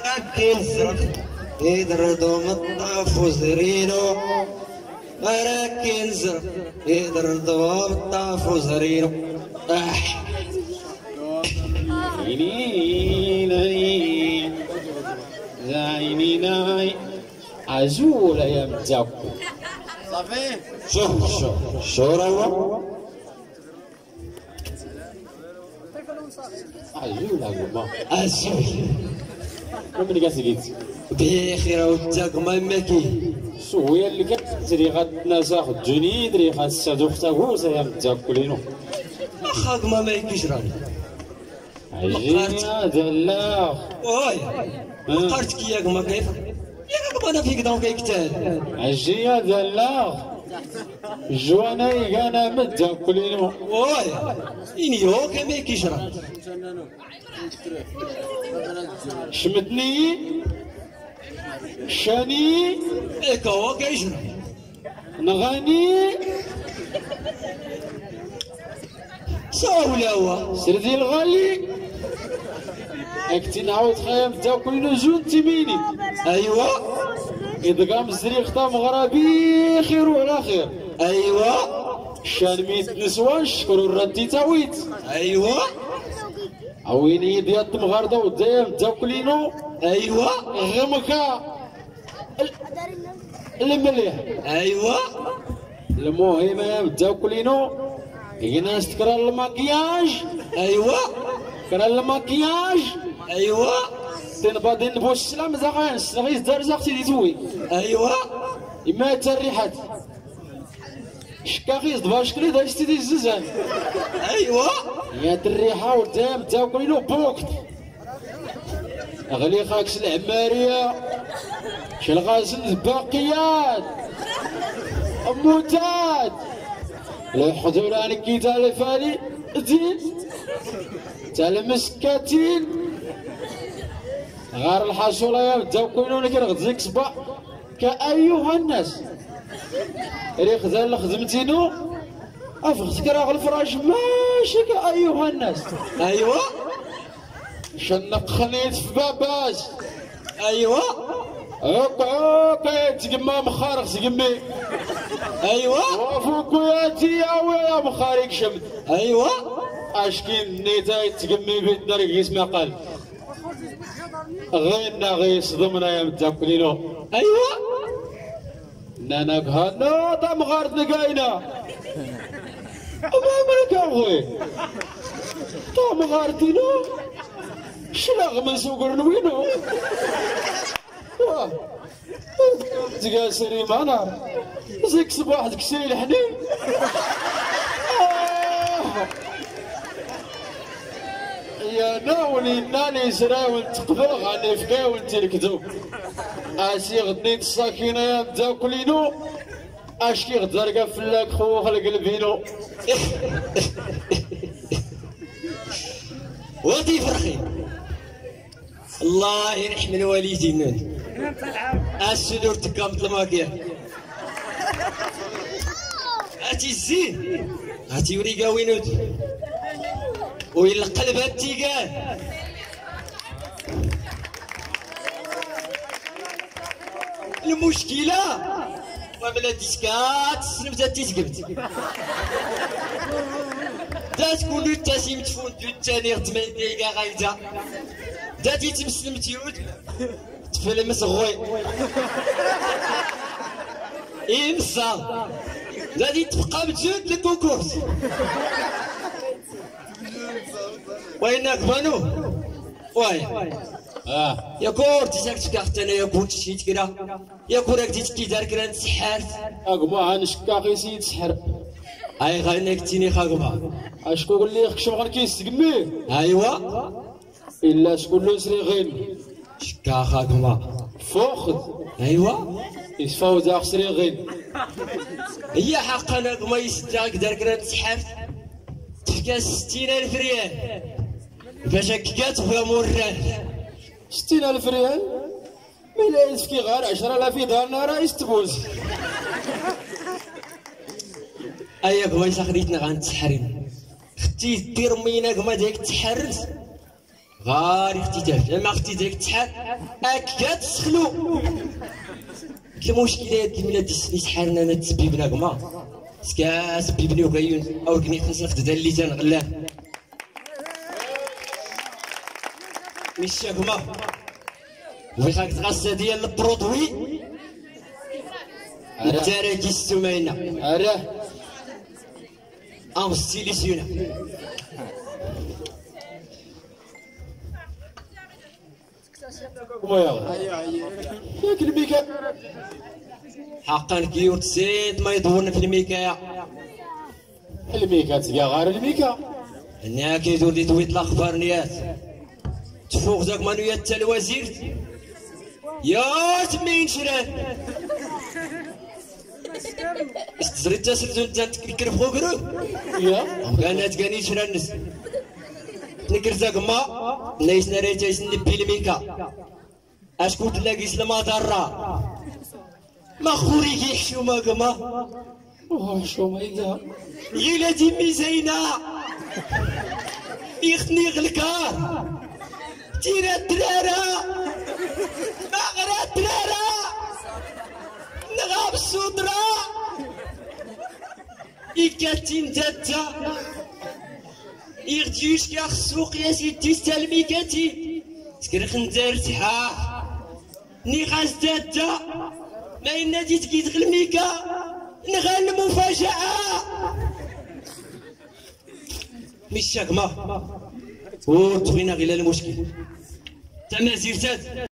كنزرف يدردو مطاف وزرينو كنزرف يدردو مطاف وزرينو زعينيناي عزول يا متزاكو صافي شو راه عزول هاكما عزول من قاس قيت بخير وتاك ما ماكي شويه اللي كتري غاد الناس اخذ جوني دري خاص سادو ختاكو يا متزاكو لينو واخاك ما يكيش راني عجيني يا دلاغ وي قرتك ياك ما كيف ياك انا فيك دونك كيكتال عجي يا دلاغ جواني انا متزاكو لينو وي إني هو كما يكيش راني شمتني شاني إيكا هو كيجرى نغني صاولا هو سردي الغالي اكتي نعاود خايم تاكل نجون تيميني أيوا إدغام الزريق تا مغربي خير وعلى خير أيوا شانميت نسوان شكرو الردي تاويت أيوا عويني ديال المغارده ودايم تاكلينو أيوا غمكا المليح أيوا المهم يا تاكلينو ناس تكرا الماكياج أيوا كرا الماكياج أيوا تنبادي نبوش السلام زغان السلام دار زاختي دي توي أيوا إما تريحات شكاخي صدبا شكلي دايستي دي الززان أيوا يا الريحة ودام تاكلينو بوقت أغلي خاكس العمارية شالغازل الباقيات أموتات لا يحضر عنك كي تاع الفالي دين تاع المسكاتين غار الحصولة يا تاكلينو لكن غتزيك صباح كأيها الناس ريخ ذا خدمتينو افختك راه الفراش ماشي كأيها الناس أيوا شنق خنيت في باباز أيوا عوق تقما مخارق تقمي أيوا وفوق ياتي يا مخارق شمد أيوا اشكين نيتا تقمي بيت درك اسمها قال غينا غيس ضمنا يا متاكلينو أيوا نانا كهانا تا مغارت نقاينا أمامك أخوي تا مغارتينو شلاغ من سوق النوينو تقاسري مع نار زيك صباح تكسري الحنين يا ناولي ناني سراول تقبل غاني فكاول تلكدو اسي غديت الساكينه يا تاكلينو اشكي غدرقه فلاك خو خلق الفينو ودي فرخي الله يرحم الوالدين السدور تكامت الماكية هاتي الزين هاتي وريقا وينود ويلقلب التيقان المشكلة وملا ديسكات سنبدا تيسقبت دا تكون التاسيم تفوندو التاني غتمان ديكا غايدا دا تيتمسلم تيود تفلمس غوي إمسا دا تبقى بجود للكونكورس وينك بانو واي يا كور تيساك تكاخت انا يا كور تشيت كرا يا كور راك تيتكي دار كرا نسحرت اقما هنشكا غي سيد سحر اي غانيك تيني خاقبا اشكون اللي يخشم غير كيستقمي ايوا الا شكون لو سري غين شكا خاقبا فوخذ ايوا يسفاوز اخسري غين هي حقا ناقما يستاك دار كرا نسحرت تفكا 60,000 ريال باش هكاك تبغى مران 60,000 ريال ملا يسكي غير 10,000 دينار راه يستبوز اياك واش خديتنا غنتسحرين ختي دير ميناك ما ديك تحرت غاري اختتاف لما اختي ديك التحال هكا تسخلو. المشكله هاد البلاد يسحرنا انا تسبيبنا كما سكا سبيبني وكاين او كني خصنا ناخذ اللي تنغلاه مش كما وي خاك تغسى ديال البرودوي التراكي السمينه اراه ام ستيليسيونا وما ياك الميكا حقا كيوت سيد ما يدورنا في الميكا الميكا تلقى غير الميكا هنا كيدور لي تويت الاخبار نيات تفوق ذاك مانويات تا الوزير يا تمين شران استزري تاسر انت تكرف خوكرو يا كانت كاني شرانس نكر ذاك ما نايس ناريتا يسني بيلميكا اشكون تلاقي سلما ضرا ما خوري كيحشو ما كما شو ما يقدر غيلاتي ميزينة يختني غلكار تيرا الدرارة ما غرا الدرارة نغاب الصدرة إكاتين تاتا يغديوش كاع السوق يا سيدي ستالميكاتي سكرخ ندار صحاح ني غاز تاتا ما ينادي تكيد غلميكا نغال المفاجأة مش شاكما وتبغينا غير المشكل تما زيرتات